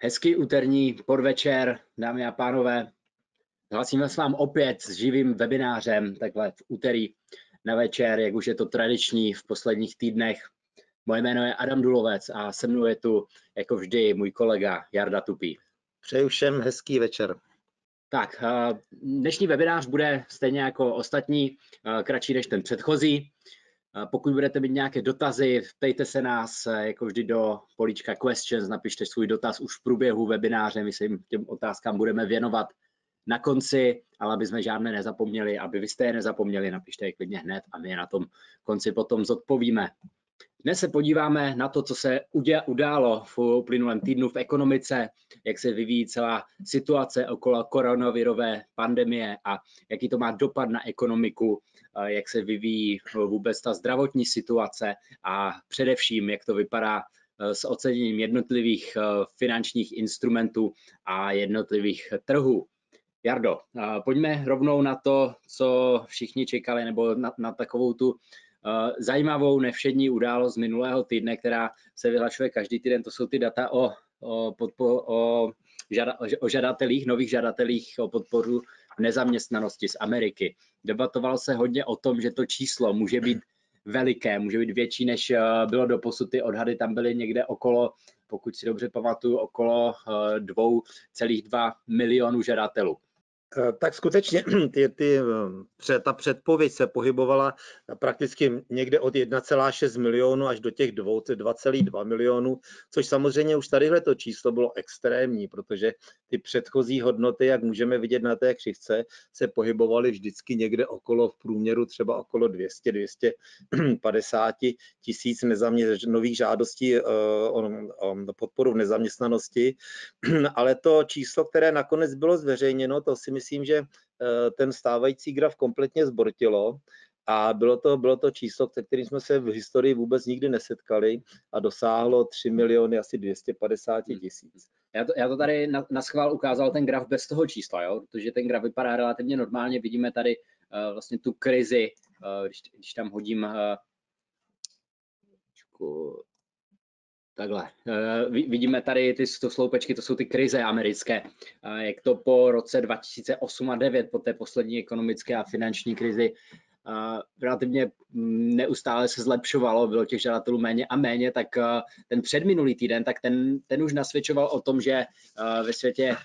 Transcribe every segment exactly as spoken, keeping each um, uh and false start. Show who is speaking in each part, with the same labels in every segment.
Speaker 1: Hezký úterní podvečer, dámy a pánové. Hlásíme se vám opět s živým webinářem, takhle v úterý na večer, jak už je to tradiční v posledních týdnech. Moje jméno je Adam Dulovec a se mnou je tu, jako vždy, můj kolega Jarda Tupý.
Speaker 2: Přeju všem hezký večer.
Speaker 1: Tak, dnešní webinář bude stejně jako ostatní, kratší než ten předchozí. Pokud budete mít nějaké dotazy, ptejte se nás jako vždy do políčka questions, napište svůj dotaz už v průběhu webináře, my se jim těm otázkám budeme věnovat na konci, ale aby jsme žádné nezapomněli, aby vy jste je nezapomněli, napište je klidně hned a my je na tom konci potom zodpovíme. Dnes se podíváme na to, co se událo v uplynulém týdnu v ekonomice, jak se vyvíjí celá situace okolo koronavirové pandemie a jaký to má dopad na ekonomiku, jak se vyvíjí vůbec ta zdravotní situace a především, jak to vypadá s oceněním jednotlivých finančních instrumentů a jednotlivých trhů. Jardo, pojďme rovnou na to, co všichni čekali, nebo na, na takovou tu zajímavou nevšední událost z minulého týdne, která se vyhlašuje každý týden. To jsou ty data o, o, podpo, o, žada, o žadatelích, nových žadatelích o podporu v nezaměstnanosti z Ameriky. Debatovalo se hodně o tom, že to číslo může být veliké, může být větší, než bylo doposud. Ty odhady tam byly někde okolo, pokud si dobře pamatuju, okolo dvě celá dva milionu žadatelů.
Speaker 2: Tak skutečně ty, ty, ta předpověď se pohybovala prakticky někde od jedna celá šest milionu až do těch dva celá dva milionu, což samozřejmě už tadyhle to číslo bylo extrémní, protože ty předchozí hodnoty, jak můžeme vidět na té křivce, se pohybovaly vždycky někde okolo v průměru třeba okolo dvě stě až dvě stě padesát tisíc nových žádostí o, o podporu v nezaměstnanosti, ale to číslo, které nakonec bylo zveřejněno, to si myslím, Myslím, že ten stávající graf kompletně zbortilo a bylo to, bylo to číslo, se kterým jsme se v historii vůbec nikdy nesetkali a dosáhlo tři miliony asi dvě stě padesát tisíc.
Speaker 1: Já to, já to tady na, na schvál ukázal ten graf bez toho čísla, jo? Protože ten graf vypadá relativně normálně, vidíme tady uh, vlastně tu krizi, uh, když, když tam hodím uh, takhle, vidíme tady ty sloupečky, to jsou ty krize americké, jak to po roce dva tisíce osm a devět, po té poslední ekonomické a finanční krizi, relativně neustále se zlepšovalo, bylo těch žadatelů méně a méně, tak ten předminulý týden, tak ten, ten už nasvědčoval o tom, že ve světě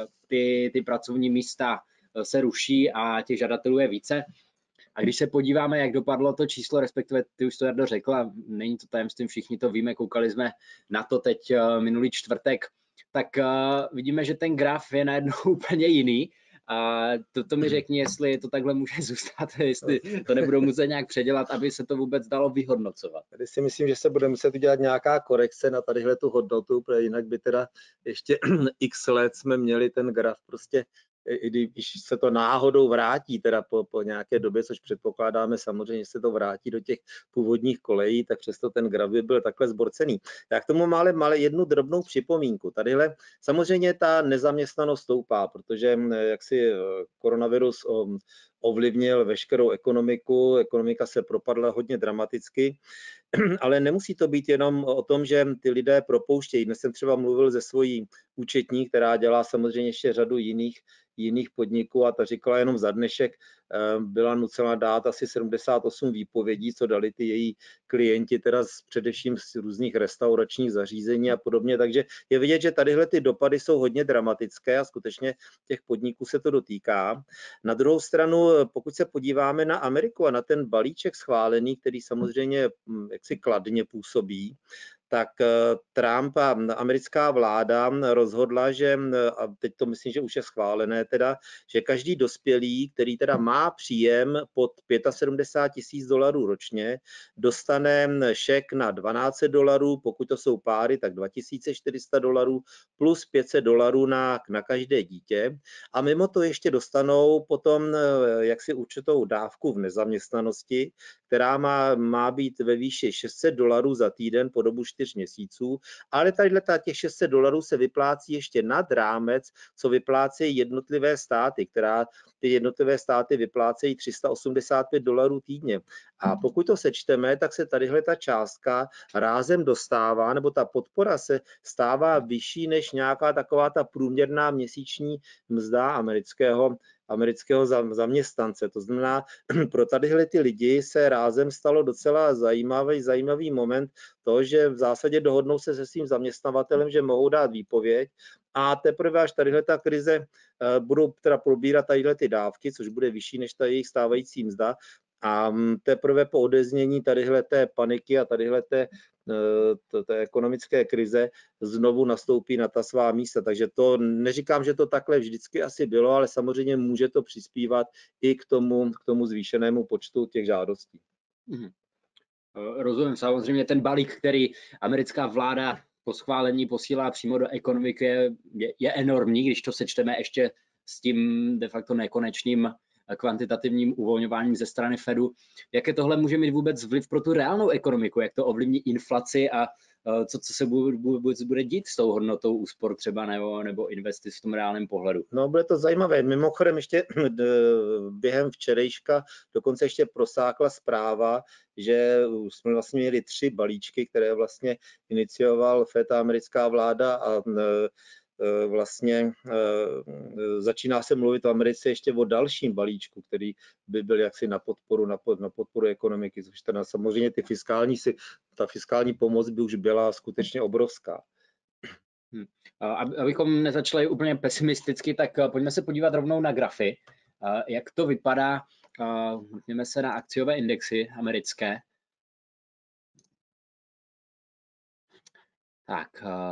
Speaker 1: ty, ty pracovní místa se ruší a těch žadatelů je více. A když se podíváme, jak dopadlo to číslo, respektive ty už to Jardo řekla, není to tajemstvím, všichni to víme, koukali jsme na to teď minulý čtvrtek, tak vidíme, že ten graf je najednou úplně jiný. A to, to mi řekni, jestli to takhle může zůstat, jestli to nebudou muset nějak předělat, aby se to vůbec dalo vyhodnocovat.
Speaker 2: Tady si myslím, že se bude muset udělat nějaká korekce na tadyhle tu hodnotu, protože jinak by teda ještě x let jsme měli ten graf prostě, i když se to náhodou vrátí teda po, po nějaké době, což předpokládáme samozřejmě, že se to vrátí do těch původních kolejí, tak přesto ten graf by byl takhle zborcený. Já k tomu máme malé jednu drobnou připomínku. Tadyhle samozřejmě ta nezaměstnanost stoupá, protože jak si koronavirus ovlivnil veškerou ekonomiku, ekonomika se propadla hodně dramaticky, ale nemusí to být jenom o tom, že ty lidé propouštějí. Dnes jsem třeba mluvil se svojí účetní, která dělá samozřejmě ještě řadu jiných, jiných podniků a ta říkala jenom za dnešek, byla nucena dát asi sedmdesát osm výpovědí, co dali ty její klienti, teda z, především z různých restauračních zařízení a podobně, takže je vidět, že tadyhle ty dopady jsou hodně dramatické a skutečně těch podniků se to dotýká. Na druhou stranu, pokud se podíváme na Ameriku a na ten balíček schválený, který samozřejmě jaksi kladně působí, tak Trump a americká vláda rozhodla, že, a teď to myslím, že už je schválené teda, že každý dospělý, který teda má příjem pod sedmdesát pět tisíc dolarů ročně, dostane šek na dvanáct set dolarů, pokud to jsou páry, tak dva tisíce čtyři sta dolarů plus pět set dolarů na, na každé dítě. A mimo to ještě dostanou potom jaksi určitou dávku v nezaměstnanosti, která má, má být ve výši šest set dolarů za týden po dobu čtyř čtyř měsíců, ale tadyhle těch šest set dolarů se vyplácí ještě nad rámec, co vyplácejí jednotlivé státy, která ty jednotlivé státy vyplácejí tři sta osmdesát pět dolarů týdně. A pokud to sečteme, tak se tadyhle ta částka rázem dostává, nebo ta podpora se stává vyšší než nějaká taková ta průměrná měsíční mzda amerického amerického zaměstnance. To znamená, pro tadyhle ty lidi se rázem stalo docela zajímavý, zajímavý moment to, že v zásadě dohodnou se se svým zaměstnavatelem, že mohou dát výpověď a teprve až tadyhle ta krize budou teda probírat tadyhle ty dávky, což bude vyšší než ta jejich stávající mzda. A teprve po odeznění tadyhle té paniky a tadyhle té, té ekonomické krize znovu nastoupí na ta svá místa. Takže to neříkám, že to takhle vždycky asi bylo, ale samozřejmě může to přispívat i k tomu, k tomu zvýšenému počtu těch žádostí.
Speaker 1: Mhm. Rozumím, samozřejmě ten balík, který americká vláda po schválení posílá přímo do ekonomiky, je, je enormní, když to sečteme ještě s tím de facto nekonečným kvantitativním uvolňováním ze strany Fedu. Jaké tohle může mít vůbec vliv pro tu reálnou ekonomiku, jak to ovlivní inflaci a co, co se vůbec bude dít s tou hodnotou úspor třeba nebo, nebo investic v tom reálném pohledu?
Speaker 2: No, bude to zajímavé. Mimochodem ještě během včerejška dokonce ještě prosákla zpráva, že jsme vlastně měli tři balíčky, které vlastně inicioval Fed a americká vláda a vlastně začíná se mluvit v Americe ještě o dalším balíčku, který by byl jaksi na podporu, na, pod, na podporu ekonomiky, což teda samozřejmě ty fiskální, ta fiskální pomoc by už byla skutečně obrovská.
Speaker 1: Hmm. Abychom nezačali úplně pesimisticky, tak pojďme se podívat rovnou na grafy. Jak to vypadá, mrkněme se na akciové indexy americké. Tak,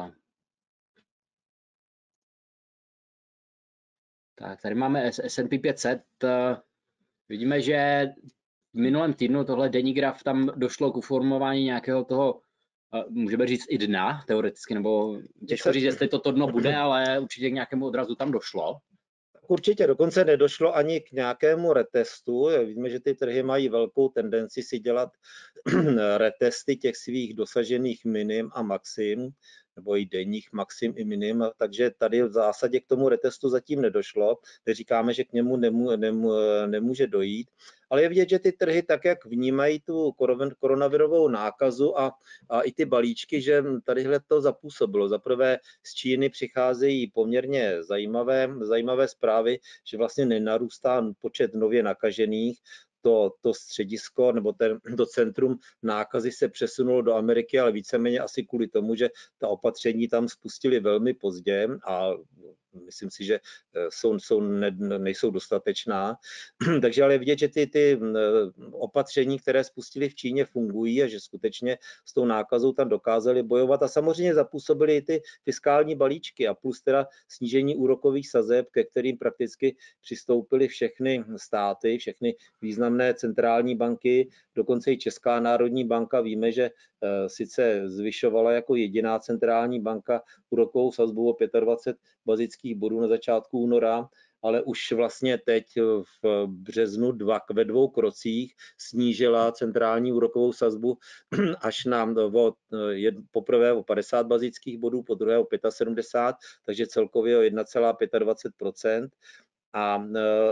Speaker 1: tak tady máme S and P pět set. Vidíme, že v minulém týdnu tohle denní graf, tam došlo k uformování nějakého toho, můžeme říct i dna, teoreticky, nebo těžko říct, jestli toto dno bude, ale určitě k nějakému odrazu tam došlo.
Speaker 2: Určitě, dokonce nedošlo ani k nějakému retestu. Víme, že ty trhy mají velkou tendenci si dělat retesty těch svých dosažených minim a maxim, nebo i denních maxim i minim, takže tady v zásadě k tomu retestu zatím nedošlo. Říkáme, že k němu nemů, nemů, nemůže dojít, ale je vidět, že ty trhy tak, jak vnímají tu koronavirovou nákazu a, a i ty balíčky, že tadyhle to zapůsobilo. Za prvé z Číny přicházejí poměrně zajímavé, zajímavé zprávy, že vlastně nenarůstá počet nově nakažených. To, to středisko nebo ten, to centrum nákazy se přesunulo do Ameriky, ale víceméně asi kvůli tomu, že ta opatření tam spustili velmi pozdě a myslím si, že jsou, jsou, ne, nejsou dostatečná. Takže ale vidět, že ty, ty opatření, které spustili v Číně, fungují a že skutečně s tou nákazou tam dokázali bojovat a samozřejmě zapůsobili i ty fiskální balíčky a plus teda snížení úrokových sazeb, ke kterým prakticky přistoupily všechny státy, všechny významné centrální banky, dokonce i Česká národní banka. Víme, že sice zvyšovala jako jediná centrální banka úrokovou sazbu o dvacet pět bazických bodů na začátku února, ale už vlastně teď v březnu dva, ve dvou krocích snížila centrální úrokovou sazbu až na o, poprvé o padesát bazických bodů, po druhé o sedmdesát pět, takže celkově o jedna celá dvacet pět procenta. A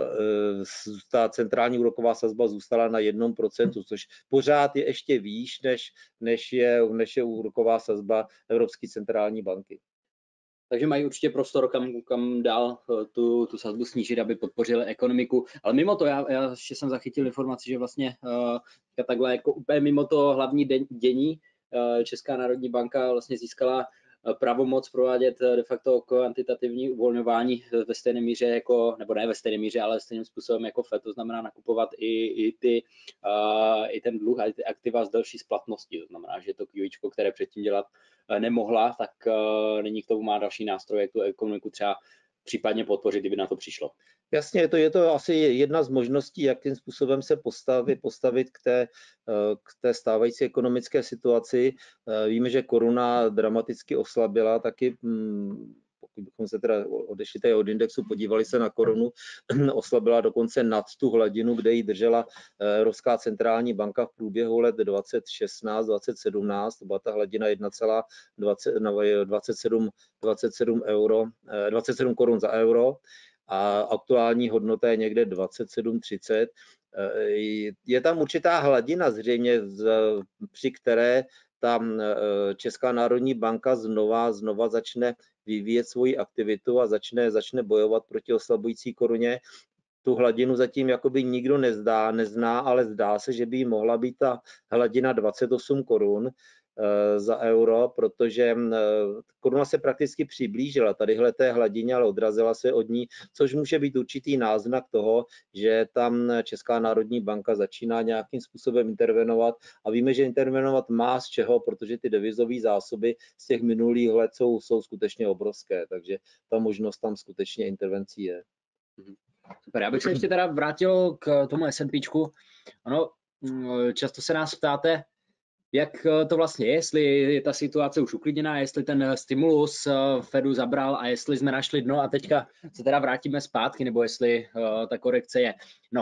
Speaker 2: ta centrální úroková sazba zůstala na jednom procentu, což pořád je ještě výš, než, než, je, než je úroková sazba Evropské centrální banky.
Speaker 1: Takže mají určitě prostor, kam, kam dál tu, tu sazbu snížit, aby podpořili ekonomiku. Ale mimo to, já, já ještě jsem zachytil informaci, že vlastně uh, takhle jako úplně mimo to hlavní den, dění uh, Česká národní banka vlastně získala pravomoc provádět de facto kvantitativní uvolňování ve stejné míře jako, nebo ne ve stejné míře, ale stejným způsobem jako Fed, to znamená nakupovat i, i, ty, uh, i ten dluh a ty aktiva s delší splatností. To znamená, že to QIčko, které předtím dělat nemohla, tak uh, nyní k tomu má další nástroje, jak tu ekonomiku třeba případně podpořit, kdyby na to přišlo.
Speaker 2: Jasně, je to, je to asi jedna z možností, jakým způsobem se postavit, postavit k, té, k té stávající ekonomické situaci. Víme, že koruna dramaticky oslabila, taky pokud bychom se teda odešli tady od indexu, podívali se na korunu, oslabila dokonce nad tu hladinu, kde ji držela Evropská centrální banka v průběhu let dvacet šestnáct dvacet sedmnáct, to byla ta hladina jedna celá dvacet sedm, dvacet sedm euro, dvacet sedm korun za euro a aktuální hodnota je někde dvacet sedm třicet. Je tam určitá hladina zřejmě, při které tam Česká národní banka znova, znova začne vyvíjet svoji aktivitu a začne, začne bojovat proti oslabující koruně. Tu hladinu zatím jakoby nikdo nezdá, nezná, ale zdá se, že by mohla být ta hladina dvacet osm korun za euro, protože koruna se prakticky přiblížila tadyhle té hladině, ale odrazila se od ní, což může být určitý náznak toho, že tam Česká národní banka začíná nějakým způsobem intervenovat a víme, že intervenovat má z čeho, protože ty devizové zásoby z těch minulých let jsou, jsou skutečně obrovské, takže ta možnost tam skutečně intervencí je.
Speaker 1: Super, já bych se ještě teda vrátil k tomu SNPčku. Ano, často se nás ptáte, jak to vlastně je, jestli je ta situace už uklidněná, jestli ten stimulus Fedu zabral a jestli jsme našli dno a teďka se teda vrátíme zpátky, nebo jestli ta korekce je. No,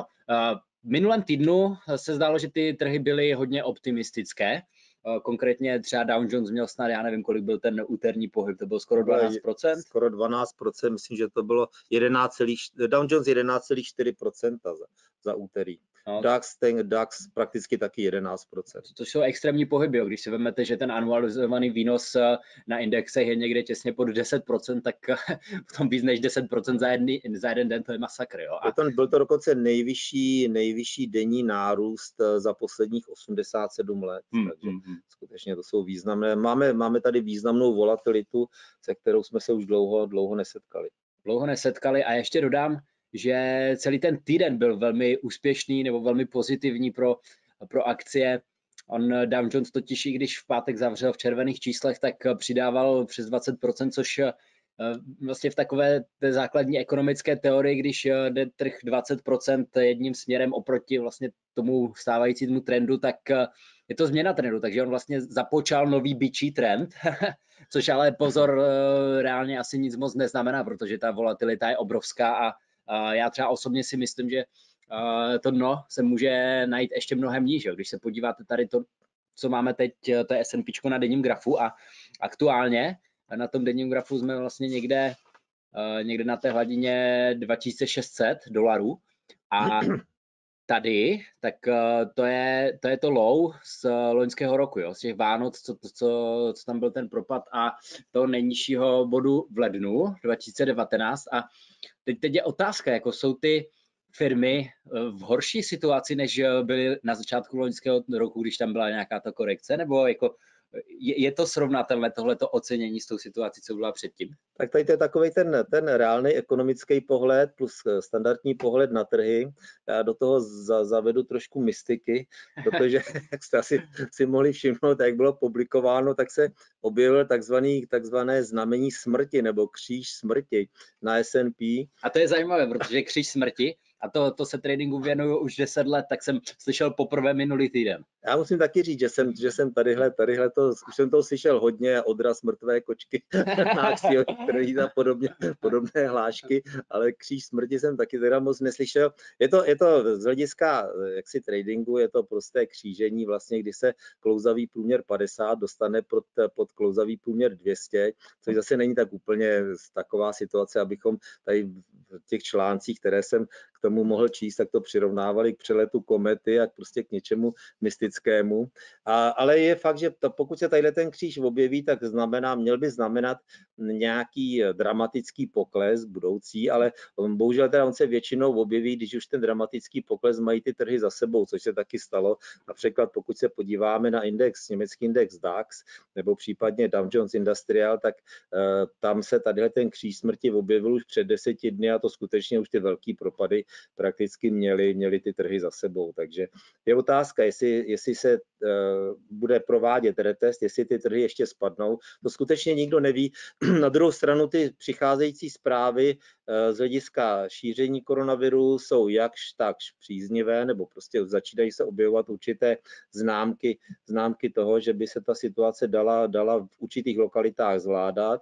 Speaker 1: v minulém týdnu se zdálo, že ty trhy byly hodně optimistické. Konkrétně třeba Dow Jones měl snad, já nevím, kolik byl ten úterní pohyb, to bylo skoro dvanáct procent.
Speaker 2: Skoro dvanáct procent, myslím, že to bylo jedenáct, Dow Jones jedenáct celá čtyři procenta za, za úterý. No. DAX, ten DAX prakticky taky jedenáct procent.
Speaker 1: To jsou extrémní pohyby, když si vezmete, že ten anualizovaný výnos na indexech je někde těsně pod deset procent, tak v tom víc než deset procent za, jedný, za jeden den, to je masakr. Jo?
Speaker 2: A... To, byl to dokonce nejvyšší, nejvyšší denní nárůst za posledních osmdesát sedm let, hmm, takže hmm. skutečně to jsou významné. Máme, máme tady významnou volatilitu, se kterou jsme se už dlouho, dlouho nesetkali.
Speaker 1: Dlouho nesetkali a ještě dodám, že celý ten týden byl velmi úspěšný nebo velmi pozitivní pro, pro akcie. On Dow Jones totiž, i když v pátek zavřel v červených číslech, tak přidával přes dvacet procent, což vlastně v takové té základní ekonomické teorii, když jde trh dvacet procent jedním směrem oproti vlastně tomu stávajícímu trendu, tak je to změna trendu, takže on vlastně započal nový bičí trend, což ale pozor, reálně asi nic moc neznamená, protože ta volatilita je obrovská a já třeba osobně si myslím, že to dno se může najít ještě mnohem níže. Když se podíváte tady to, co máme teď, to je S and P na denním grafu a aktuálně na tom denním grafu jsme vlastně někde, někde na té hladině dva tisíce šest set dolarů a tady, tak to je, to je to low z loňského roku, jo, z těch Vánoc, co, co, co tam byl ten propad a toho nejnižšího bodu v lednu dva tisíce devatenáct a teď, teď je otázka, jako jsou ty firmy v horší situaci, než byly na začátku loňského roku, když tam byla nějaká ta korekce, nebo jako je, je to srovnatelné tohleto ocenění s tou situací, co byla předtím?
Speaker 2: Tak tady to je takový ten, ten reálný ekonomický pohled plus standardní pohled na trhy. Já do toho za, zavedu trošku mystiky, protože jak jste asi si mohli všimnout, jak bylo publikováno, tak se objevil takzvaný, takzvané znamení smrti nebo kříž smrti na S and P.
Speaker 1: A to je zajímavé, protože kříž smrti, a to, to se tradingu věnuju už deset let, tak jsem slyšel poprvé minulý týden.
Speaker 2: Já musím taky říct, že jsem, že jsem tadyhle, tadyhle to, už jsem to slyšel hodně, odraz mrtvé kočky na akciích a podobně, podobné hlášky, ale kříž smrti jsem taky teda moc neslyšel. Je to, je to z hlediska jaksi tradingu, je to prosté křížení, vlastně, kdy se klouzavý průměr padesát dostane pod, pod klouzavý průměr dvě stě, což zase není tak úplně taková situace, abychom tady v těch článcích, které jsem k tomu mohl číst, tak to přirovnávali k přeletu komety a prostě k něčemu mystickému. A, ale je fakt, že to, pokud se tadyhle ten kříž objeví, tak znamená, měl by znamenat nějaký dramatický pokles budoucí, ale bohužel teda on se většinou objeví, když už ten dramatický pokles mají ty trhy za sebou, což se taky stalo. Například pokud se podíváme na index, německý index DAX nebo případně Dow Jones Industrial, tak uh, tam se tadyhle ten kříž smrti objevil už před deseti dny a to skutečně už ty velký propady prakticky měly, měly ty trhy za sebou. Takže je otázka, jestli, jestli se uh, bude provádět retest, jestli ty trhy ještě spadnou. To skutečně nikdo neví. Na druhou stranu ty přicházející zprávy uh, z hlediska šíření koronaviru jsou jakž takž příznivé, nebo prostě začínají se objevovat určité známky, známky toho, že by se ta situace dala, dala v určitých lokalitách zvládat.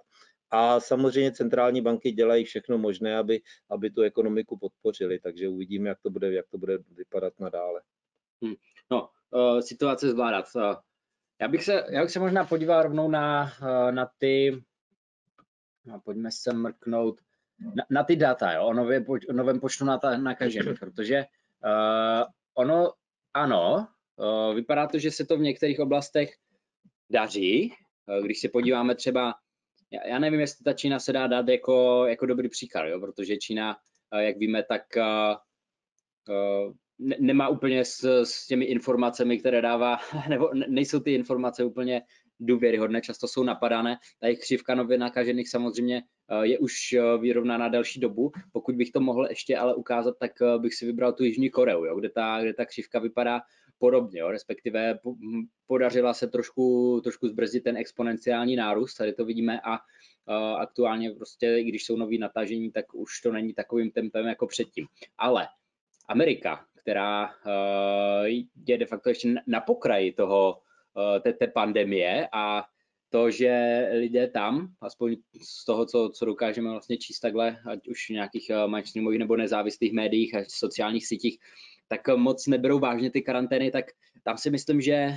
Speaker 2: A samozřejmě centrální banky dělají všechno možné, aby, aby tu ekonomiku podpořili, takže uvidíme, jak to bude, jak to bude vypadat nadále.
Speaker 1: Hmm. No, uh, situace zvládat. Uh, já, bych se, já bych se možná podíval rovnou na, uh, na ty, no, pojďme se mrknout, na, na ty data, jo, o, nově, o novém počtu nakažených, protože uh, ono, ano, uh, vypadá to, že se to v některých oblastech daří. Uh, když se podíváme třeba, já, já nevím, jestli ta Čína se dá dát jako, jako dobrý příklad, jo, protože Čína, uh, jak víme, tak uh, uh, ne, nemá úplně s, s těmi informacemi, které dává, nebo nejsou ty informace úplně důvěryhodné, často jsou napadané. Ta jejich křivka nově nakažených samozřejmě je už vyrovná na delší dobu. Pokud bych to mohl ještě ale ukázat, tak bych si vybral tu Jižní Koreu, jo, kde, ta, kde ta křivka vypadá podobně, jo, respektive podařila se trošku, trošku zbrzdit ten exponenciální nárůst, tady to vidíme a uh, aktuálně prostě, i když jsou nový natažení, tak už to není takovým tempem jako předtím. Ale Amerika, která uh, je de facto ještě na pokraji toho, uh, té, té pandemie a to, že lidé tam, aspoň z toho, co, co dokážeme vlastně číst takhle, ať už v nějakých uh, mainstreamových nebo nezávislých médiích a sociálních sítích, tak moc neberou vážně ty karantény, tak tam si myslím, že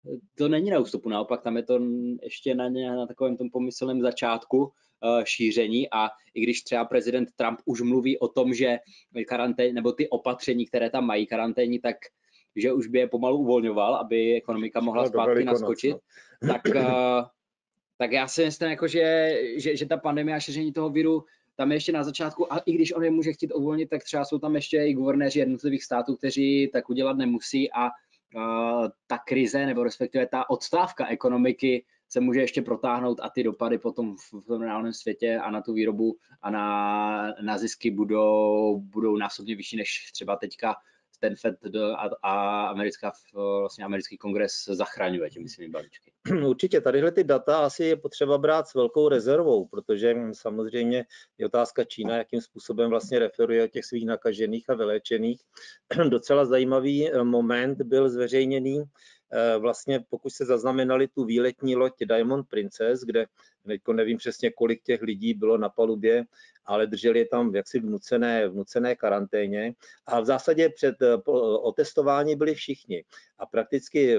Speaker 1: to není na ústupu, naopak tam je to ještě na, na takovém tom pomyslném začátku uh, šíření a i když třeba prezident Trump už mluví o tom, že karantén, nebo ty opatření, které tam mají karanténní, tak že už by je pomalu uvolňoval, aby ekonomika mohla no, zpátky naskočit, no. tak, uh, tak já si myslím, jako, že, že, že ta pandemie a šíření toho viru tam je ještě na začátku a i když on je může chtít uvolnit, tak třeba jsou tam ještě i guvernéři jednotlivých států, kteří tak udělat nemusí a uh, ta krize nebo respektive ta odstávka ekonomiky se může ještě protáhnout a ty dopady potom v, v tom reálném světě a na tu výrobu a na, na zisky budou, budou násobně vyšší než třeba teďka ten Fed a, a americká, vlastně americký kongres zachraňuje těmi svými balíčky.
Speaker 2: Určitě, tadyhle ty data asi je potřeba brát s velkou rezervou, protože samozřejmě je otázka Čína, jakým způsobem vlastně referuje o těch svých nakažených a vyléčených. Docela zajímavý moment byl zveřejněný, vlastně pokud se zaznamenali tu výletní loď Diamond Princess, kde teďko nevím přesně, kolik těch lidí bylo na palubě, ale drželi je tam jaksi v nucené, v nucené karanténě a v zásadě před otestování byli všichni a prakticky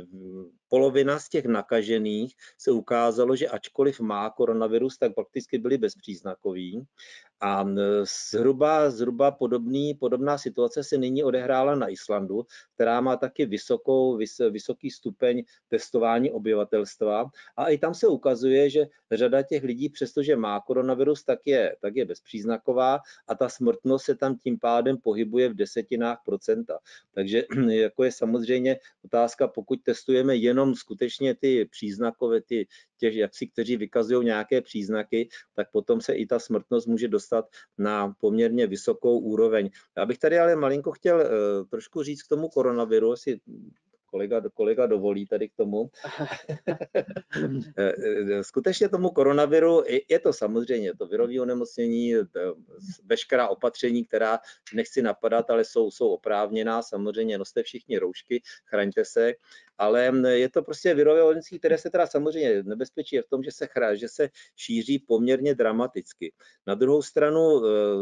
Speaker 2: polovina z těch nakažených se ukázalo, že ačkoliv má koronavirus, tak prakticky byli bezpříznakoví. A zhruba, zhruba podobný, podobná situace se nyní odehrála na Islandu, která má taky vysokou, vys, vysoký stupeň testování obyvatelstva. A i tam se ukazuje, že řada těch lidí, přestože má koronavirus, tak je, tak je bezpříznaková a ta smrtnost se tam tím pádem pohybuje v desetinách procenta. Takže jako je samozřejmě otázka, pokud testujeme jenom skutečně ty příznakové, ty těch, jaksi, kteří vykazují nějaké příznaky, tak potom se i ta smrtnost může dostat na poměrně vysokou úroveň. Já bych tady ale malinko chtěl uh, trošku říct k tomu koronaviru, asi kolega, kolega dovolí tady k tomu. Skutečně tomu koronaviru je to samozřejmě to virové onemocnění, veškerá opatření, která nechci napadat, ale jsou, jsou oprávněná, samozřejmě noste všichni roušky, chraňte se, ale je to prostě virové onemocnění, které se teda samozřejmě nebezpečí je v tom, že se, chra, že se šíří poměrně dramaticky. Na druhou stranu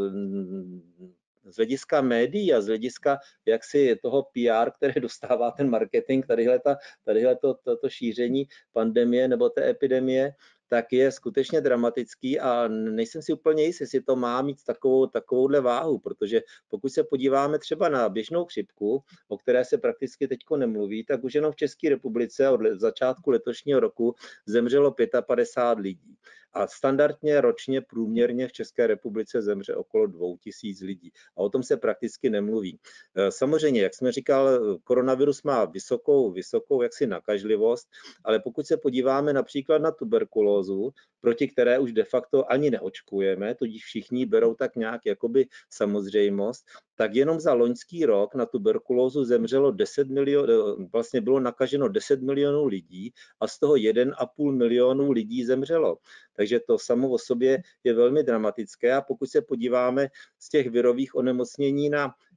Speaker 2: z hlediska médií a z hlediska jaksi toho P R, které dostává ten marketing, tadyhle, ta, tadyhle to, to, to šíření pandemie nebo té epidemie, tak je skutečně dramatický a nejsem si úplně jist, jestli to má mít takovou, takovouhle váhu, protože pokud se podíváme třeba na běžnou chřipku, o které se prakticky teďko nemluví, tak už jenom v České republice od začátku letošního roku zemřelo padesát pět lidí. A standardně ročně průměrně v České republice zemře okolo dvou tisíc lidí. A o tom se prakticky nemluví. Samozřejmě, jak jsme říkal, koronavirus má vysokou, vysokou jaksi nakažlivost, ale pokud se podíváme například na tuberkulózu, proti které už de facto ani neočkujeme, tudíž všichni berou tak nějak jakoby samozřejmost, tak jenom za loňský rok na tuberkulózu zemřelo deset milionů, vlastně bylo nakaženo deset milionů lidí a z toho jeden a půl milionu lidí zemřelo. Takže to samo o sobě je velmi dramatické a pokud se podíváme z těch virových onemocnění na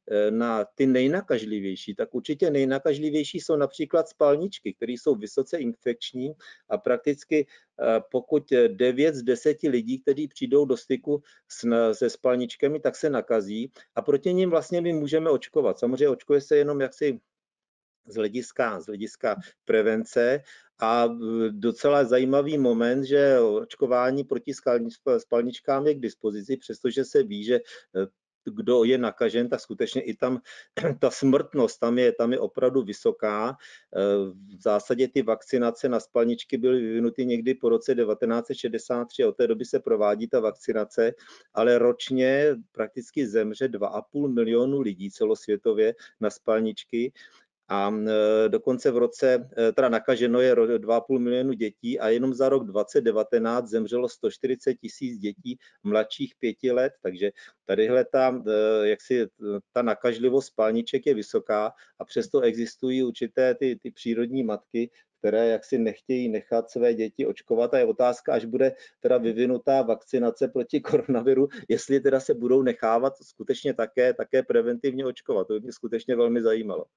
Speaker 2: na ty nejnakažlivější, tak určitě nejnakažlivější jsou například spalničky, které jsou vysoce infekční a prakticky pokud devět z deseti lidí, kteří přijdou do styku se spalničkami, tak se nakazí a proti nim vlastně my můžeme očkovat. Samozřejmě očkuje se jenom jaksi z hlediska, z hlediska prevence a docela zajímavý moment, že očkování proti spalničkám je k dispozici, přestože se ví, že kdo je nakažen, tak skutečně i tam ta smrtnost tam je, tam je opravdu vysoká. V zásadě ty vakcinace na spalničky byly vyvinuty někdy po roce devatenáct set šedesát tři a od té doby se provádí ta vakcinace, ale ročně prakticky zemře dva a půl milionu lidí celosvětově na spalničky. A dokonce v roce, teda nakaženo je dva a půl milionu dětí a jenom za rok dvacet devatenáct zemřelo sto čtyřicet tisíc dětí mladších pěti let, takže tadyhle ta, jaksi, ta nakažlivost spalniček je vysoká a přesto existují určité ty, ty přírodní matky, které jaksi nechtějí nechat své děti očkovat a je otázka, až bude teda vyvinutá vakcinace proti koronaviru, jestli teda se budou nechávat skutečně také, také preventivně očkovat. To by mě skutečně velmi zajímalo.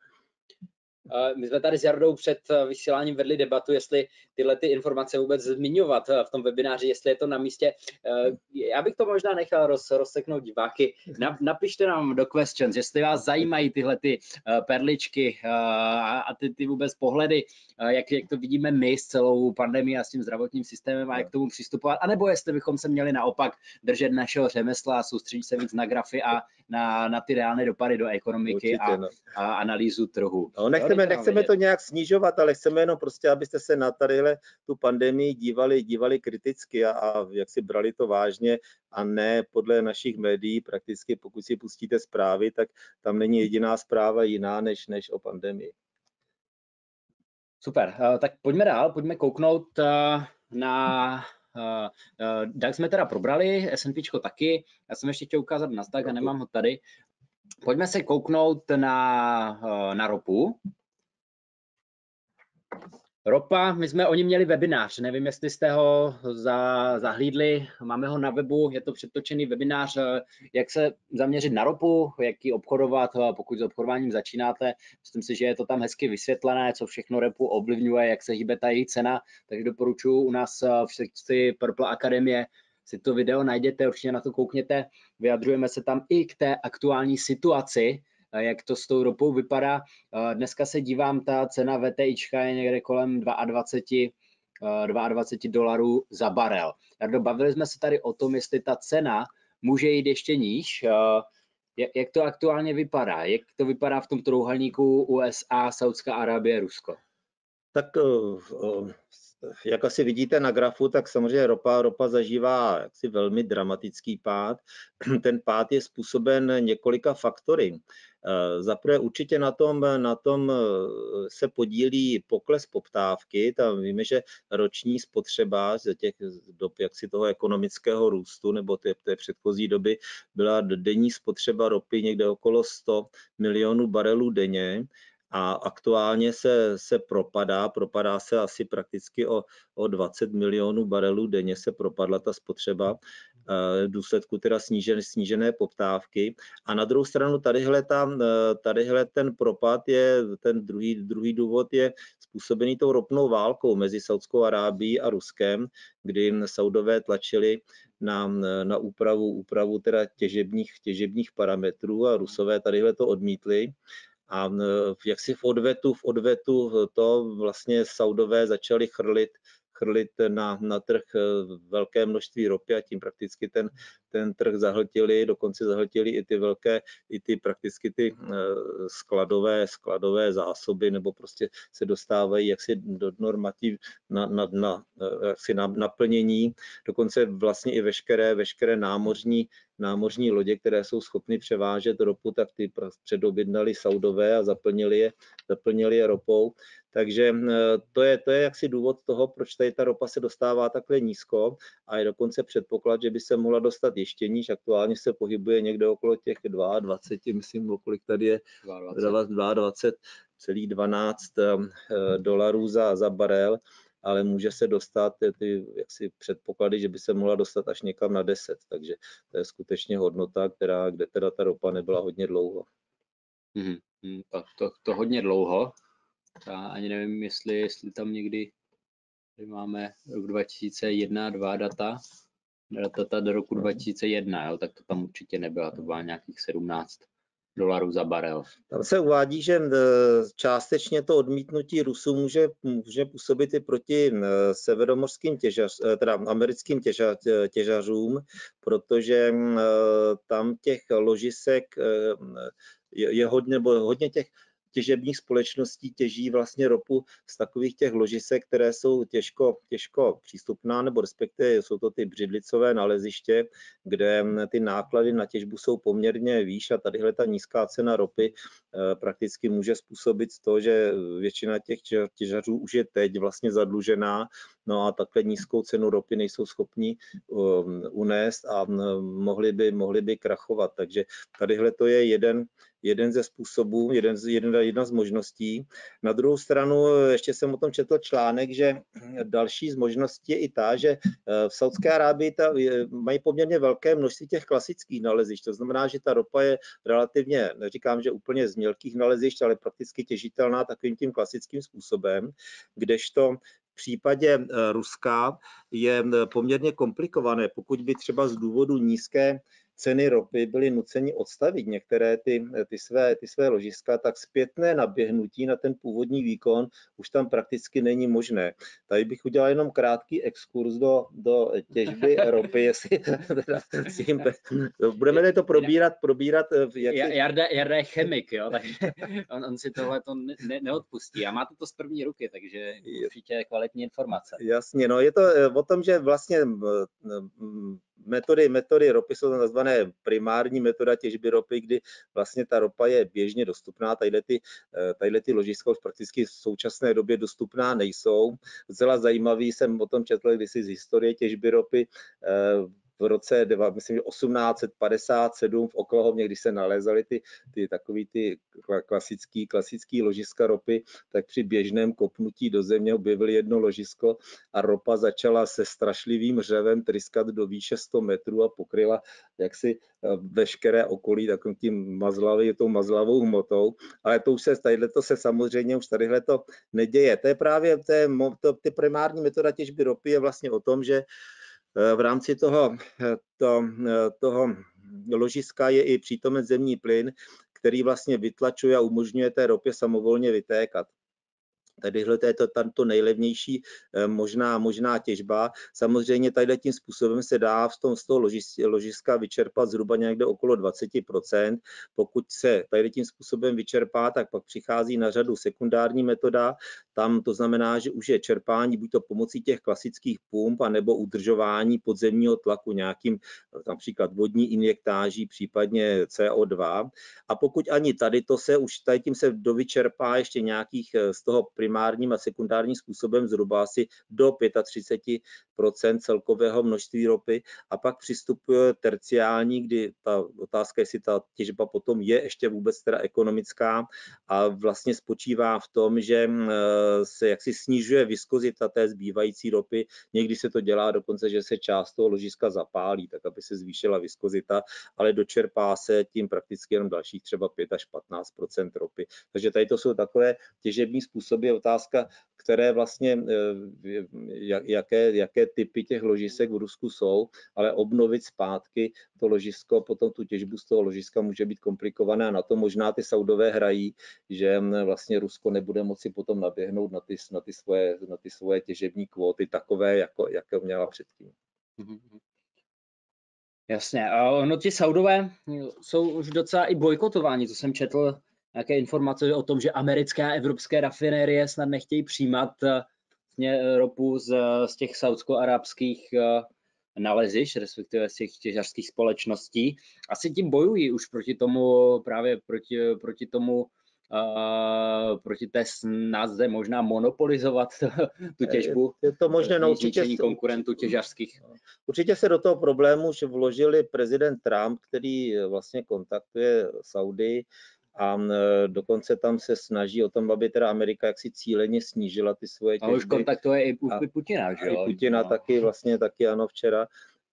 Speaker 1: My jsme tady s Jardou před vysíláním vedli debatu, jestli tyhle ty informace vůbec zmiňovat v tom webináři, jestli je to na místě. Já bych to možná nechal roz, rozseknout diváky. Napište nám do questions, jestli vás zajímají tyhle ty perličky a ty, ty vůbec pohledy, jak, jak to vidíme my s celou pandemií a s tím zdravotním systémem a jak k tomu přistupovat, anebo jestli bychom se měli naopak držet našeho řemesla a soustředit se víc na grafy a na, na ty reálné dopady do ekonomiky. Určitě, a, no. a analýzu trhu.
Speaker 2: No, nechceme, nechceme to nějak snižovat, ale chceme jenom prostě, abyste se na tadyhle tu pandemii dívali, dívali kriticky a, a jak si brali to vážně a ne podle našich médií. Prakticky pokud si pustíte zprávy, tak tam není jediná zpráva jiná než, než o pandemii.
Speaker 1: Super, tak pojďme dál, pojďme kouknout na DAX jsme teda probrali, S and P taky, já jsem ještě chtěl ukázat Nasdaq a nemám ho tady. Pojďme se kouknout na, na ropu. Ropa, my jsme o ní měli webinář, nevím, jestli jste ho za, zahlídli, máme ho na webu, je to předtočený webinář, jak se zaměřit na ropu, jak ji obchodovat, pokud s obchodováním začínáte. Myslím si, že je to tam hezky vysvětlené, co všechno ropu ovlivňuje, jak se hýbe ta její cena, takže doporučuji u nás v sekci Purple Akademie si to video najděte, určitě na to koukněte, vyjadřujeme se tam i k té aktuální situaci, jak to s tou ropou vypadá. Dneska se dívám, ta cena VTIčka je někde kolem dvacet dva, dvacet dva dolarů za barel. Jardo, bavili jsme se tady o tom, jestli ta cena může jít ještě níž. Jak to aktuálně vypadá? Jak to vypadá v tom trojúhelníku U S A, Saudská Arábie, Rusko?
Speaker 2: Tak jak asi vidíte na grafu, tak samozřejmě ropa, ropa zažívá jaksi velmi dramatický pád. Ten pád je způsoben několika faktory. Zaprvé určitě na tom, na tom se podílí pokles poptávky. Tam víme, že roční spotřeba z těch dob jaksi toho ekonomického růstu nebo té, té předchozí doby byla denní spotřeba ropy někde okolo sto milionů barelů denně. A aktuálně se, se propadá, propadá se asi prakticky o, o dvacet milionů barelů denně se propadla ta spotřeba v důsledku teda snížené, snížené poptávky. A na druhou stranu tadyhle, ta, tadyhle ten propad je, ten druhý, druhý důvod je způsobený tou ropnou válkou mezi Saudskou Arábií a Ruskem, kdy Saudové tlačili na, na úpravu, úpravu teda těžebních, těžebních parametrů a Rusové tadyhle to odmítli. A jaksi v odvetu, v odvetu to vlastně Saudové začali chrlit, chrlit na, na trh velké množství ropy a tím prakticky ten, ten trh zahltili, dokonce zahltili i ty velké, i ty prakticky ty skladové, skladové zásoby, nebo prostě se dostávají jaksi do normativ na, na, na, jaksi na naplnění, dokonce vlastně i veškeré, veškeré námořní námořní lodě, které jsou schopny převážet ropu, tak ty předobjednali Saudové a zaplnili je, zaplnili je ropou. Takže to je, to je jaksi důvod toho, proč tady ta ropa se dostává takhle nízko a je dokonce předpoklad, že by se mohla dostat ještě níž. Aktuálně se pohybuje někde okolo těch dvacet dva, myslím, kolik tady je, dvacet dva celá dvanáct dolarů za, za barel, ale může se dostat ty jaksi předpoklady, že by se mohla dostat až někam na deset, takže to je skutečně hodnota, která, kde teda ta ropa nebyla hodně dlouho.
Speaker 1: Hmm, hmm, to, to, to hodně dlouho. Já ani nevím, jestli, jestli tam někdy tady máme rok dva tisíce jedna, dva data, data do roku dva tisíce jedna, jo, tak to tam určitě nebyla, to byla nějakých sedmnáct dolarů za barel.
Speaker 2: Tam se uvádí, že částečně to odmítnutí Rusů může, může působit i proti severomořským těžař, teda americkým těža, těžařům, protože tam těch ložisek je, je hodně, nebo hodně těch těžebních společností těží vlastně ropu z takových těch ložisek, které jsou těžko, těžko přístupná, nebo respektive jsou to ty břidlicové naleziště, kde ty náklady na těžbu jsou poměrně výš a tadyhle ta nízká cena ropy prakticky může způsobit to, že většina těch těžařů už je teď vlastně zadlužená, no a takhle nízkou cenu ropy nejsou schopni unést a mohli by, mohli by krachovat. Takže tadyhle to je jeden jeden ze způsobů, jeden z, jedna, jedna z možností. Na druhou stranu ještě jsem o tom četl článek, že další z možností je i ta, že v Saudské Arábii ta, mají poměrně velké množství těch klasických nalezišť. To znamená, že ta ropa je relativně, neříkám, že úplně z mělkých nalezišť, ale prakticky těžitelná takovým tím klasickým způsobem, kdežto v případě Ruska je poměrně komplikované, pokud by třeba z důvodu nízké ceny ropy byly nuceni odstavit některé ty, ty, své, ty své ložiska, tak zpětné naběhnutí na ten původní výkon už tam prakticky není možné. Tady bych udělal jenom krátký exkurs do, do těžby ropy, jestli budeme to probírat, probírat
Speaker 1: jak Jarda, Jarda je chemik, jo, takže on, on si tohle to ne, neodpustí a máte to z první ruky, takže určitě kvalitní informace.
Speaker 2: Jasně, no je to o tom, že vlastně metody, metody ropy jsou nazvané primární metoda těžby ropy, kdy vlastně ta ropa je běžně dostupná. Tadyhle ty, tadyhle ty ložiska už prakticky v současné době dostupná nejsou. Docela zajímavý jsem o tom četl kdysi z historie těžby ropy. V roce myslím, osmnáct set padesát sedm v Oklahomě, když se nalézaly ty, ty takový ty klasický, klasický ložiska ropy, tak při běžném kopnutí do země objevili jedno ložisko a ropa začala se strašlivým řevem tryskat do výše sto metrů a pokryla jaksi veškeré okolí takovým tím mazlavý, tou mazlavou hmotou, ale to už se, tadyhle to se samozřejmě už tadyhle to neděje. To je právě to je, to, ty primární metoda těžby ropy je vlastně o tom, že v rámci toho, to, toho ložiska je i přítomen zemní plyn, který vlastně vytlačuje a umožňuje té ropě samovolně vytékat. Tadyhle to je to tamto nejlevnější možná, možná těžba. Samozřejmě tady tím způsobem se dá v tom, z toho ložiska vyčerpat zhruba někde okolo dvacet procent. Pokud se tady tím způsobem vyčerpá, tak pak přichází na řadu sekundární metoda. Tam to znamená, že už je čerpání buď to pomocí těch klasických pump, anebo udržování podzemního tlaku nějakým například vodní injektáží, případně C O dva. A pokud ani tady to se už tady tím se dovyčerpá ještě nějakých z toho primárním a sekundárním způsobem zhruba asi do třicet pět procent celkového množství ropy a pak přistupuje terciální, kdy ta otázka, jestli ta těžba potom je ještě vůbec teda ekonomická a vlastně spočívá v tom, že se jaksi snižuje viskozita té zbývající ropy. Někdy se to dělá dokonce, že se část toho ložiska zapálí, tak aby se zvýšila viskozita, ale dočerpá se tím prakticky jenom dalších třeba pět až patnáct procent ropy. Takže tady to jsou takové těžební způsoby. Otázka, které vlastně, jaké, jaké typy těch ložisek v Rusku jsou, ale obnovit zpátky to ložisko, potom tu těžbu z toho ložiska může být komplikované a na to možná ty Saudové hrají, že vlastně Rusko nebude moci potom naběhnout na ty, na ty, svoje, na ty svoje těžební kvóty takové, jako, jaké měla předtím.
Speaker 1: Jasně, a ono ti Saudové jsou už docela i bojkotováni, co jsem četl, nějaké informace o tom, že americké a evropské rafinérie snad nechtějí přijímat ropu z, z těch saudsko-arabských nalezišť, respektive z těch těžařských společností. Asi tím bojují už proti tomu, právě proti, proti tomu, Uh, proti té snaze možná monopolizovat tu těžbu.
Speaker 2: Je to možné, no, určitě
Speaker 1: konkurentů těžařských.
Speaker 2: Určitě se do toho problému už vložili prezident Trump, který vlastně kontaktuje Saudy a dokonce tam se snaží o tom, aby teda Amerika jaksi cíleně snížila ty svoje těžby.
Speaker 1: A už kontaktuje i Putina, že jo?
Speaker 2: I Putina no. taky vlastně, taky ano, včera.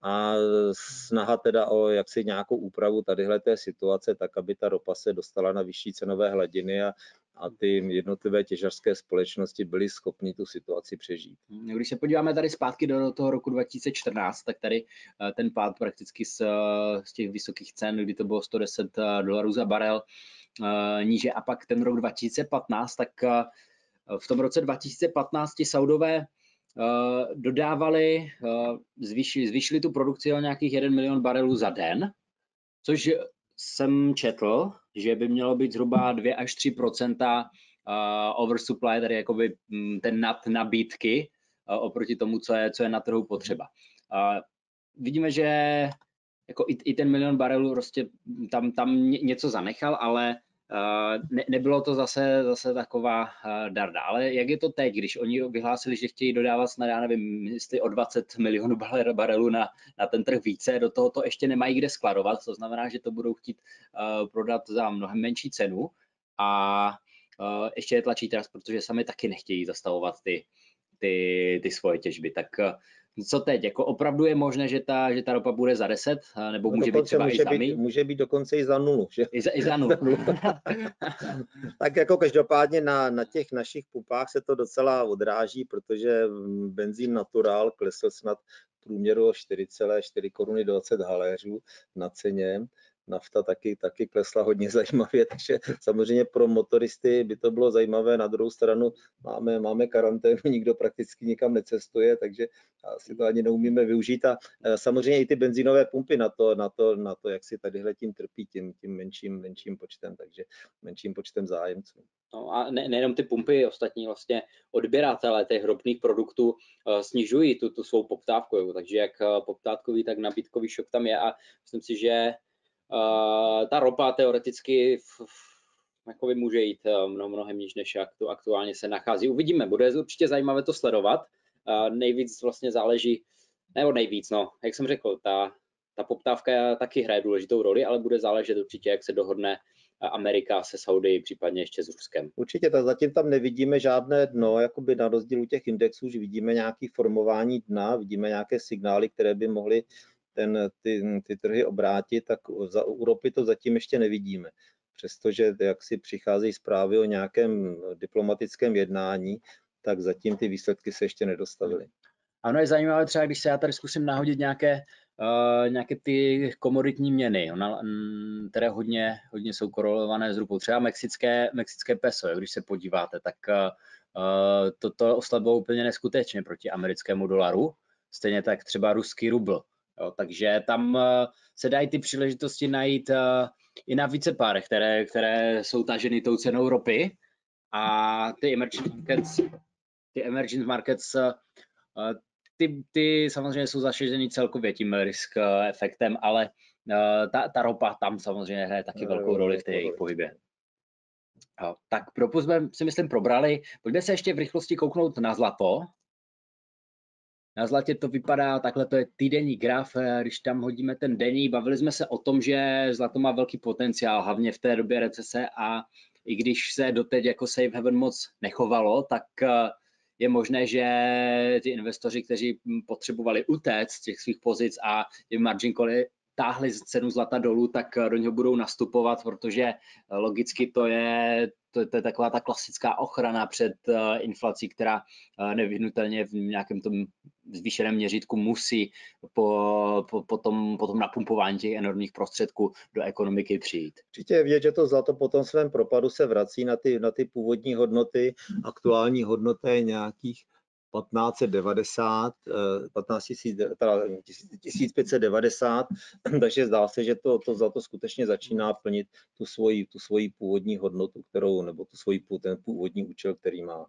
Speaker 2: a snaha teda o jaksi nějakou úpravu tadyhle té situace, tak aby ta ropa se dostala na vyšší cenové hladiny a, a ty jednotlivé těžařské společnosti byly schopny tu situaci přežít.
Speaker 1: Když se podíváme tady zpátky do toho roku dva tisíce čtrnáct, tak tady ten pád prakticky z, z těch vysokých cen, kdy to bylo sto deset dolarů za barel, níže, a pak ten rok dva tisíce patnáct, tak v tom roce dva tisíce patnáct ti Saudové dodávali, zvýšili, zvýšili tu produkci o nějakých jeden milion barelů za den, což jsem četl, že by mělo být zhruba dva až tři procenta oversupply, tady jakoby ten nad nabídky oproti tomu, co je, co je na trhu potřeba. Vidíme, že jako i, i ten milion barelů prostě tam, tam něco zanechal, ale ne, nebylo to zase, zase taková darda. Ale jak je to teď, když oni vyhlásili, že chtějí dodávat snad, já nevím, jestli o dvacet milionů barelů na, na ten trh více, do toho to ještě nemají kde skladovat, to znamená, že to budou chtít uh, prodat za mnohem menší cenu a uh, ještě je tlačí teraz, protože sami taky nechtějí zastavovat ty, ty, ty svoje těžby. Tak uh, co teď? Jako opravdu je možné, že ta, že ta ropa bude za deset, nebo
Speaker 2: no
Speaker 1: může být třeba
Speaker 2: může
Speaker 1: i za
Speaker 2: být,
Speaker 1: mý?
Speaker 2: Může být dokonce i za nulu. Že?
Speaker 1: I za, i za nulu.
Speaker 2: Tak jako každopádně na, na těch našich pumpách se to docela odráží, protože benzín Natural klesl snad v průměru o čtyři celé čtyři koruny dvacet haléřů na ceně. Nafta taky, taky klesla hodně zajímavě, takže samozřejmě pro motoristy by to bylo zajímavé. Na druhou stranu máme, máme karanténu, nikdo prakticky nikam necestuje, takže asi to ani neumíme využít. A samozřejmě i ty benzínové pumpy na to, na to, na to jak si tadyhle tím trpí, tím, tím menším, menším počtem, takže menším počtem zájemců.
Speaker 1: No a ne, nejenom ty pumpy, ostatní vlastně odběratele těch ropných produktů uh, snižují tu, tu svou poptávku, takže jak poptávkový, tak nabídkový šok tam je a myslím si, že Uh, ta ropa teoreticky v, v, jakoby může jít mnoho, mnohem níž, než jak tu aktuálně se nachází. Uvidíme, bude určitě zajímavé to sledovat. Uh, nejvíc vlastně záleží, nebo nejvíc, no, jak jsem řekl, ta, ta poptávka taky hraje důležitou roli, ale bude záležet určitě, jak se dohodne Amerika se Saudy, případně ještě s Ruskem.
Speaker 2: Určitě, tak zatím tam nevidíme žádné dno, jakoby na rozdíl u těch indexů, že vidíme nějaké formování dna, vidíme nějaké signály, které by mohly ten, ty, ty trhy obrátit, tak za, u ropy to zatím ještě nevidíme. Přestože jak si přicházejí zprávy o nějakém diplomatickém jednání, tak zatím ty výsledky se ještě nedostavily.
Speaker 1: Ano, je zajímavé třeba, když se já tady zkusím nahodit nějaké, uh, nějaké ty komoditní měny, ona, které hodně, hodně jsou korelované s ropou. Třeba mexické, mexické peso, když se podíváte, tak uh, toto oslabilo úplně neskutečně proti americkému dolaru, stejně tak třeba ruský rubl. Jo, takže tam uh, se dají ty příležitosti najít uh, i na více párech, které, které jsou taženy tou cenou ropy a ty emerging markets, ty emerging markets uh, ty, ty samozřejmě jsou zašežený celkově tím risk efektem, ale uh, ta, ta ropa tam samozřejmě hraje taky velkou roli v té jejich pohybě. Jo, tak propus jsme si myslím probrali. Pojďme se ještě v rychlosti kouknout na zlato. Na zlatě to vypadá, takhle to je týdenní graf, když tam hodíme ten denní, bavili jsme se o tom, že zlato má velký potenciál, hlavně v té době recese a i když se doteď jako safe haven moc nechovalo, tak je možné, že ty investoři, kteří potřebovali utéct z těch svých pozic a ty margin cally táhli cenu zlata dolů, tak do něho budou nastupovat, protože logicky to je, to, to je taková ta klasická ochrana před uh, inflací, která uh, nevyhnutelně v nějakém tom zvýšeném měřítku musí po, po, po, tom, po tom napumpování těch enormních prostředků do ekonomiky přijít.
Speaker 2: Určitě je vidět, že to zlato po tom svém propadu se vrací na ty, na ty původní hodnoty. Aktuální hodnota je nějakých patnáct set devadesát, patnáct tisíc pět set devadesát, takže zdá se, že to, to zlato skutečně začíná plnit tu svoji, tu svoji původní hodnotu, kterou, nebo tu svoji, ten původní účel, který má.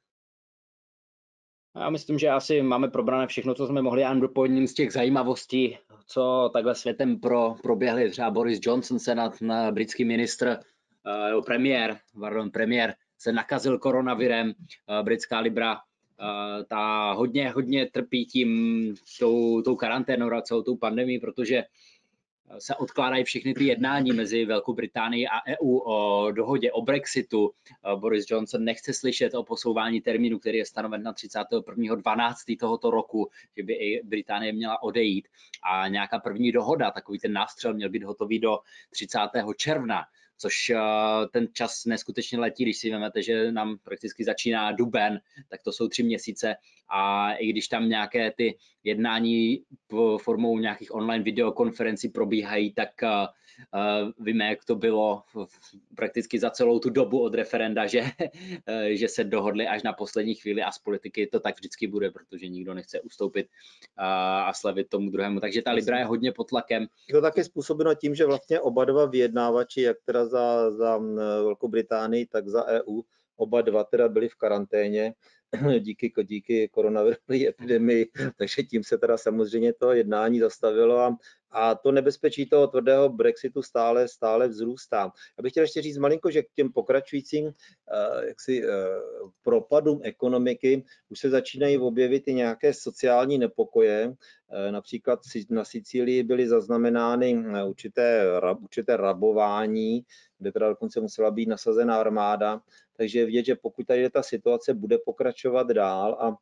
Speaker 1: Já myslím, že asi máme probrané všechno, co jsme mohli, a doplním z těch zajímavostí, co takhle světem pro, proběhly. Třeba Boris Johnson, senát, na britský ministr, uh, premiér, pardon, premiér se nakazil koronavirem, uh, britská libra, uh, ta hodně, hodně trpí tím, tou, tou karanténou a celou tou pandemii, protože se odkládají všechny ty jednání mezi Velkou Británií a E U o dohodě o Brexitu. Boris Johnson nechce slyšet o posouvání termínu, který je stanoven na třicátého prvního dvanáctého tohoto roku, že by i Británie měla odejít. A nějaká první dohoda, takový ten nástřel měl být hotový do třicátého června, což ten čas neskutečně letí, když si vezmete, že nám prakticky začíná duben, tak to jsou tři měsíce a i když tam nějaké ty jednání formou nějakých online videokonferencí probíhají, tak víme, jak to bylo prakticky za celou tu dobu od referenda, že, že se dohodli až na poslední chvíli a z politiky to tak vždycky bude, protože nikdo nechce ustoupit a slevit tomu druhému. Takže ta Libra je hodně pod tlakem.
Speaker 2: Je to také způsobeno tím, že vlastně oba dva vyjednávači, jak teda za, za Velkou Británii, tak za E U, oba dva teda byli v karanténě díky, díky koronavirové epidemii, takže tím se teda samozřejmě to jednání zastavilo a, a to nebezpečí toho tvrdého Brexitu stále, stále vzrůstá. Já bych chtěl ještě říct malinko, že k těm pokračujícím uh, jaksi, uh, propadům ekonomiky už se začínají objevit i nějaké sociální nepokoje. Uh, například na Sicílii byly zaznamenány určité, určité rabování, kde teda dokonce musela být nasazena armáda. Takže je vidět, že pokud tady ta situace bude pokračovat dál a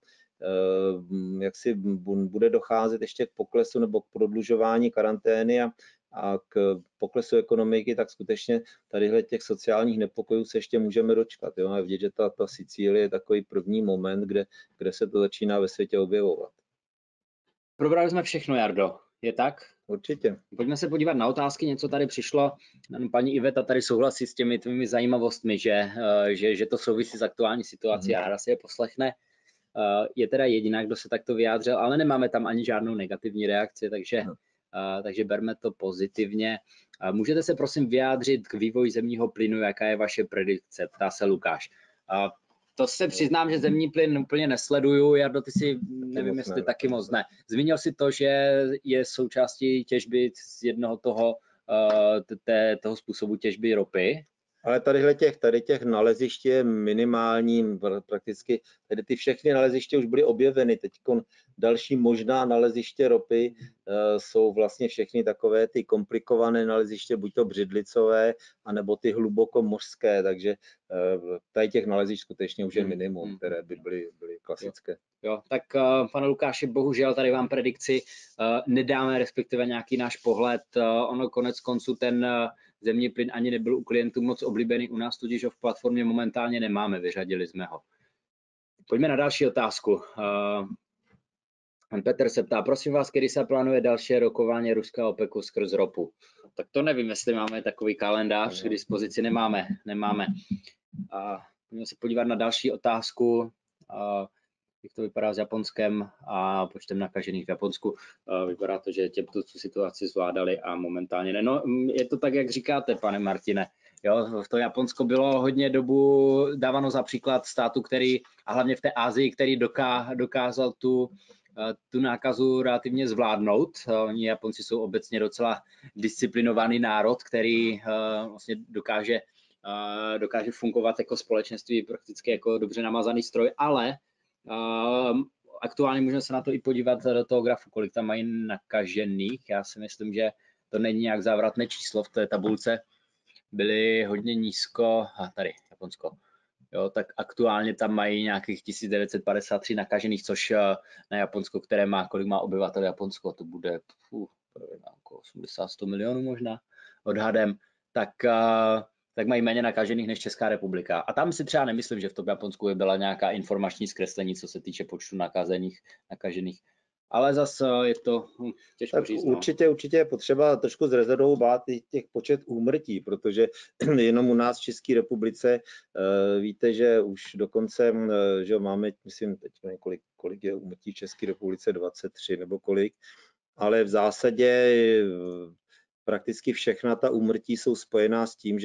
Speaker 2: jak si bude docházet ještě k poklesu nebo k prodlužování karantény a, a k poklesu ekonomiky, tak skutečně tadyhle těch sociálních nepokojů se ještě můžeme dočkat. Jo? A vidět, že ta, ta Sicílie je takový první moment, kde, kde se to začíná ve světě objevovat.
Speaker 1: Probrali jsme všechno, Jardo. Je tak?
Speaker 2: Určitě.
Speaker 1: Pojďme se podívat na otázky, něco tady přišlo. Paní Iveta tady souhlasí s těmi tvými zajímavostmi, že, že, že to souvisí s aktuální situací a ráda si je poslechne. Je teda jediná, kdo se takto vyjádřil, ale nemáme tam ani žádnou negativní reakci, takže, takže berme to pozitivně. Můžete se prosím vyjádřit k vývoji zemního plynu, jaká je vaše predikce, ptá se Lukáš. To se přiznám, že zemní plyn úplně nesleduju, Jardo, ty si nevím, jestli taky moc ne. Zmínil si to, že je součástí těžby z jednoho toho, té, toho způsobu těžby ropy.
Speaker 2: Ale tady těch, tady těch nalezišť je minimální, prakticky tady ty všechny naleziště už byly objeveny. Teď další možná naleziště ropy uh, jsou vlastně všechny takové ty komplikované naleziště, buď to břidlicové, anebo ty hluboko-mořské, takže uh, tady těch nalezišť skutečně už je minimum, které by byly, byly klasické.
Speaker 1: Jo, jo tak uh, pane Lukáši, bohužel tady vám predikci uh, nedáme, respektive nějaký náš pohled. Uh, ono konec konců ten uh, zemní plyn ani nebyl u klientů moc oblíbený, u nás tudíž ho v platformě momentálně nemáme, vyřadili jsme ho. Pojďme na další otázku. Uh, pan Petr se ptá, prosím vás, kdy se plánuje další rokování Ruska OPECu skrz ropu? Tak to nevím, jestli máme takový kalendář, k dispozici nemáme. nemáme. Uh, pojďme se podívat na další otázku. Uh, jak to vypadá s Japonskem a počtem nakažených v Japonsku. Vypadá to, že tě tu situaci zvládali a momentálně ne. No, je to tak, jak říkáte, pane Martine. Jo, to Japonsko bylo hodně dobu dáváno za příklad státu, který, a hlavně v té Asii, který doká, dokázal tu, tu nákazu relativně zvládnout. Oni Japonci jsou obecně docela disciplinovaný národ, který vlastně dokáže, dokáže fungovat jako společenství, prakticky jako dobře namazaný stroj, ale Uh, aktuálně můžeme se na to i podívat do toho grafu, kolik tam mají nakažených. Já si myslím, že to není nějak závratné číslo v té tabulce. Byly hodně nízko, a tady Japonsko. Jo, tak aktuálně tam mají nějakých tisíc devět set padesát tři nakažených, což na Japonsko, které má, kolik má obyvatel Japonsko, to bude uh, osmdesát sto milionů možná odhadem, tak uh, tak mají méně nakažených než Česká republika. A tam si třeba nemyslím, že v tom Japonsku by byla nějaká informační zkreslení, co se týče počtu nakažených, nakažených. Ale zase je to hm, těžko
Speaker 2: tak
Speaker 1: říct.
Speaker 2: Určitě, no. určitě je potřeba trošku s rezervou bát i těch počet úmrtí, protože jenom u nás v České republice uh, víte, že už dokonce uh, že máme, myslím, teď kolik, kolik je úmrtí v České republice, dvacet tři nebo kolik, ale v zásadě uh, prakticky všechna ta úmrtí jsou spojená s tím, že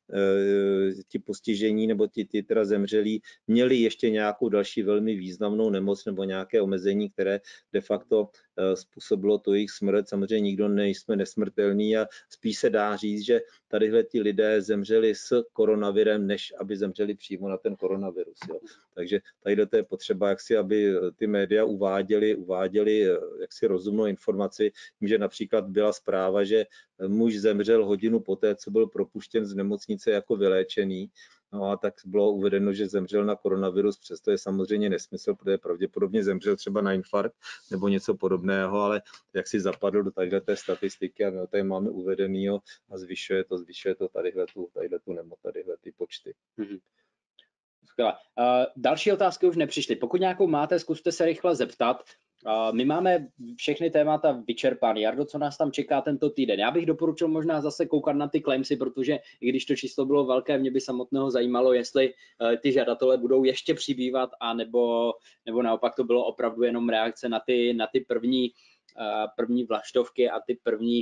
Speaker 2: ti postižení nebo ti, ti teda zemřelí měli ještě nějakou další velmi významnou nemoc nebo nějaké omezení, které de facto způsobilo to jejich smrt. Samozřejmě nikdo nejsme nesmrtelný a spíš se dá říct, že tadyhle ti lidé zemřeli s koronavirem, než aby zemřeli přímo na ten koronavirus. Jo. Takže tady to je potřeba, jak si, aby ty média uváděly, uváděly jaksi rozumnou informaci, že například byla zpráva, že muž zemřel hodinu poté, co byl propuštěn z nemocnice jako vyléčený. No a tak bylo uvedeno, že zemřel na koronavirus, přesto je samozřejmě nesmysl, protože pravděpodobně zemřel třeba na infarkt nebo něco podobného, ale jak si zapadl do tadyhle té statistiky a my ho tady máme uvedenýho a zvyšuje to, zvyšuje to tadyhle tu, tadyhle tu nebo tadyhle ty počty.
Speaker 1: Mm-hmm. Skvěle. Uh, další otázky už nepřišly. Pokud nějakou máte, zkuste se rychle zeptat. Uh, my máme všechny témata vyčerpané. Jardo, co nás tam čeká tento týden? Já bych doporučil možná zase koukat na ty claimsy, protože i když to číslo bylo velké, mě by samotného zajímalo, jestli uh, ty žadatelé budou ještě přibývat, a nebo, nebo naopak to bylo opravdu jenom reakce na ty, na ty první, uh, první vlaštovky a ty první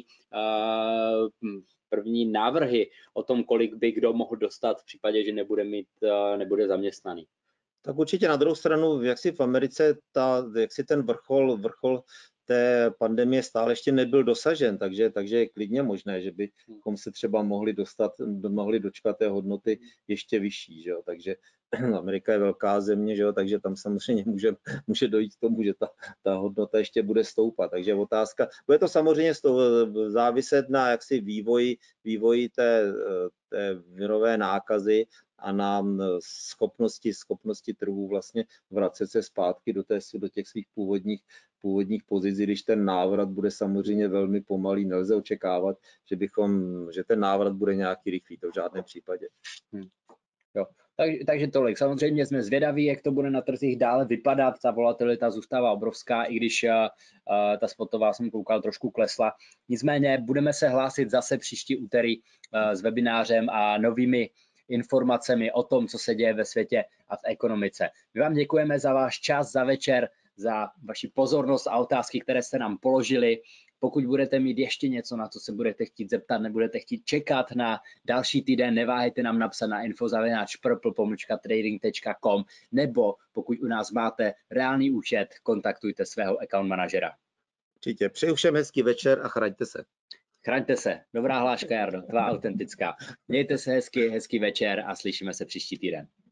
Speaker 1: uh, první návrhy o tom, kolik by kdo mohl dostat v případě, že nebude mít, nebude zaměstnaný.
Speaker 2: Tak určitě na druhou stranu, jak si v Americe ta, jak si ten vrchol, vrchol té pandemie stále ještě nebyl dosažen, takže, takže je klidně možné, že bychom se třeba mohli dostat, mohli dočkat té hodnoty ještě vyšší, že jo? Takže Amerika je velká země, že jo? Takže tam samozřejmě může, může dojít k tomu, že ta, ta hodnota ještě bude stoupat, takže otázka, bude to samozřejmě záviset na jaksi vývoji, vývoji té, té virové nákazy a na schopnosti, schopnosti trhů vlastně vracet se zpátky do, té, do těch svých původních, původních pozic, když ten návrat bude samozřejmě velmi pomalý, nelze očekávat, že, bychom, že ten návrat bude nějaký rychlý, to v žádném případě.
Speaker 1: Hmm. Jo. Takže, takže tolik. Samozřejmě jsme zvědaví, jak to bude na trzích dále vypadat. Ta volatilita zůstává obrovská, i když uh, uh, ta spotová, jsem koukal, trošku klesla. Nicméně budeme se hlásit zase příští úterý uh, s webinářem a novými informacemi o tom, co se děje ve světě a v ekonomice. My vám děkujeme za váš čas, za večer, za vaši pozornost a otázky, které jste nám položili. Pokud budete mít ještě něco, na co se budete chtít zeptat, nebudete chtít čekat na další týden, neváhejte nám napsat na info zavináč purple pomlčka trading tečka com, nebo pokud u nás máte reálný účet, kontaktujte svého account manažera.
Speaker 2: Určitě. Přeju všem hezký večer a chraňte se.
Speaker 1: Chraňte se. Dobrá hláška, Jardo, tvá autentická. Mějte se hezky, hezký večer a slyšíme se příští týden.